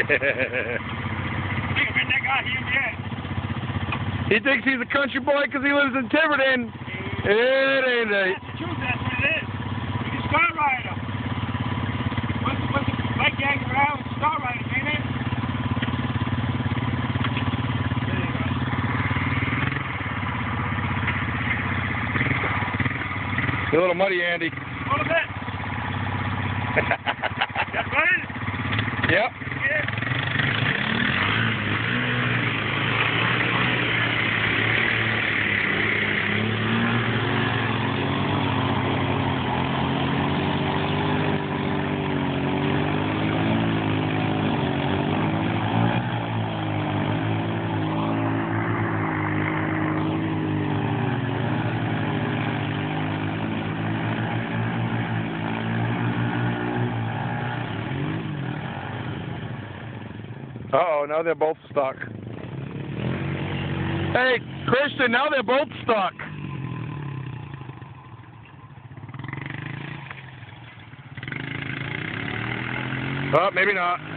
He thinks he's a country boy because he lives in Tiverton. It ain't right. That's the truth, that's what it is. You can star ride him. What's the bike gang around with star riding, ain't it? There you go. You're a little muddy, Andy. A little bit. Got running? Yep. Yeah. Uh-oh, now they're both stuck. Hey, Christian, now they're both stuck. Oh, maybe not.